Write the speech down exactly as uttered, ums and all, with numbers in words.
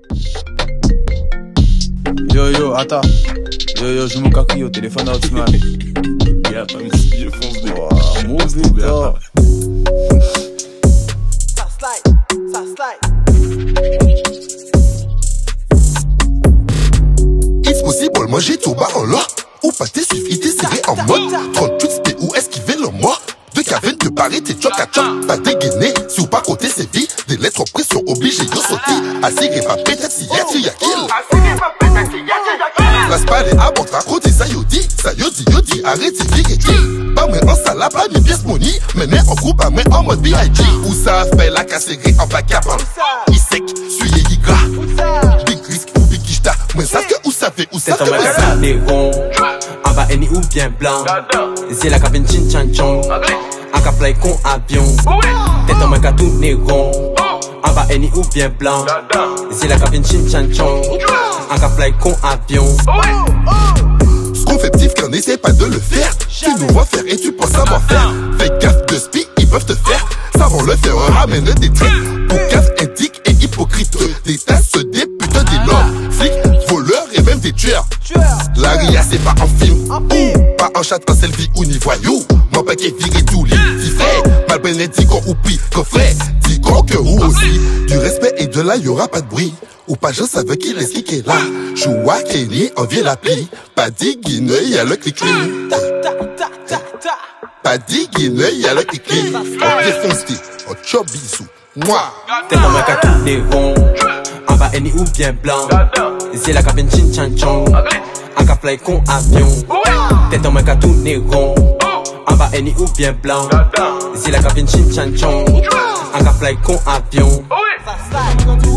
Yo yo, attends. Yo yo, je me caquille au téléphone out man. Yeah, pas mais si je fonce des. Wow, mon putain. Ça slide, ça slide. It's possible, manger tout bas en l'or. Ou pâté suffit, t'es serré en mode trente-huit spé ou esquiver le mois. De caverne de Paris, t'es choc à choc. Pas dégainé, si ou pas côté c'est vie. Des lettres pression obligées de sauter. Assis et pas peut-être si y'a tu y'a kill. La spade est à bon côté ça yodi. Ça yodi yodi, arrête c'est vie et dit. Pas mais en salade, pas de pièce money. Mais mais en groupe, pas mais en mode B I G. Où ça fait la casserie en vacabon. Il sec, suyé y gras. Big risque ou big kishta. Mais ça que où ça fait, où ça C'est fait. un mec à des ronds. En bas, eni ou bien blanc. C'est la cabine chin chan chong. En cas fly con avion. T'es un mec à tourner rond. En bas, eni ou bien blanc. C'est la cabine chin chan chong. En cas fly con avion. Ce qu'on fait petit qu'on n'essaie pas de le faire. Tu nous vois faire et tu penses savoir faire. Fais gaffe de spi, ils peuvent te faire. Savons le faire, ramène des traits. Pour gaffe indique et hypocrite. Des tasses, des putains des normes. Flics, voleurs et même des tueurs. La ria c'est pas en film. Pas en chat, en selfie ou ni voyou. Mon paquet viré tout lit. Si fait, mal bénédico ou pi. Coffret, dis qu'on que ou aussi. Du respect et de là y'aura pas de bruit. Ou pas je savais qu'il est qui est là. Choua Kenny, on vient l'appli. Pas dit Guinée, y'a le clic-clic. Pas dit Guinée, y'a le clic-clic. On défonce, on chop bisous. Moi. T'es un mec à tourner rond. En bas, eni ou bien blanc. C'est la cabine chin chan chong. En cas fly con avion. T'es un mec à tourner rond. En bas, eni ou bien blanc. C'est la cabine chin chan chong. En cas fly con avion. Ça slide.